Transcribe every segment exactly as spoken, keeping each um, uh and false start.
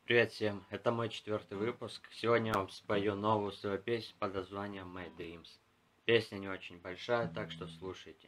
Привет всем, это мой четвертый выпуск. Сегодня я вам спою новую свою песню под названием My Dreams. Песня не очень большая, так что слушайте.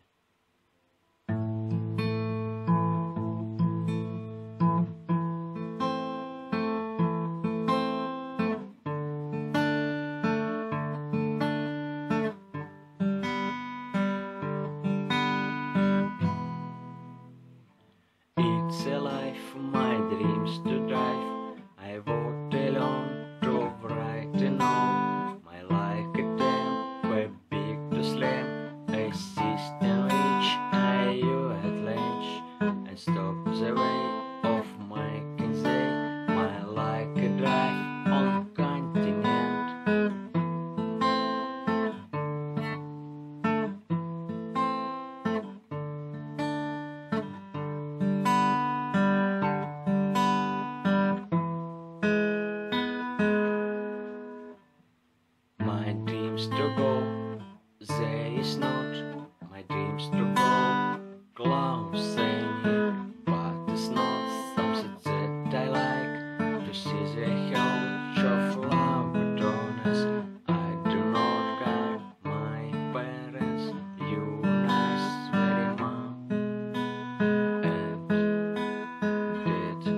It's a life, my dreams to drive. I walked alone, drove right and on. My like a damn, way big to slam. A system which I you at lunch. And stop the way of my can say. My like a drive on continent. My dreams to go, there is not. My dreams to go, close any, but it's not something that I like. To see the huge of love drawn us. I do not got my parents, you nice very mom, and did.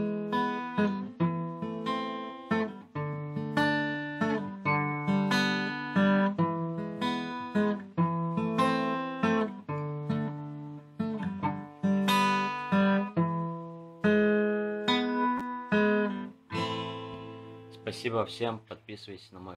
Спасибо всем, подписывайтесь на мой